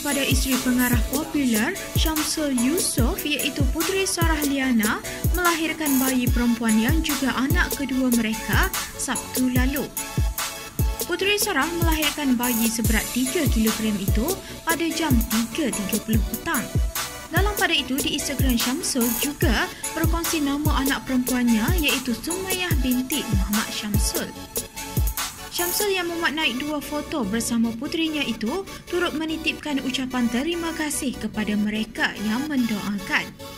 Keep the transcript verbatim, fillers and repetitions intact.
kepada isteri pengarah popular Syamsul Yusof iaitu Puteri Sarah Liana melahirkan bayi perempuan yang juga anak kedua mereka Sabtu lalu. Puteri Sarah melahirkan bayi seberat tiga kilogram itu pada jam tiga tiga puluh petang. Dalam pada itu, di Instagram Syamsul juga berkongsi nama anak perempuannya iaitu Sumayyah binti Muhammad Syamsul. Syamsul yang memuat naik dua foto bersama puterinya itu turut menitipkan ucapan terima kasih kepada mereka yang mendoakan.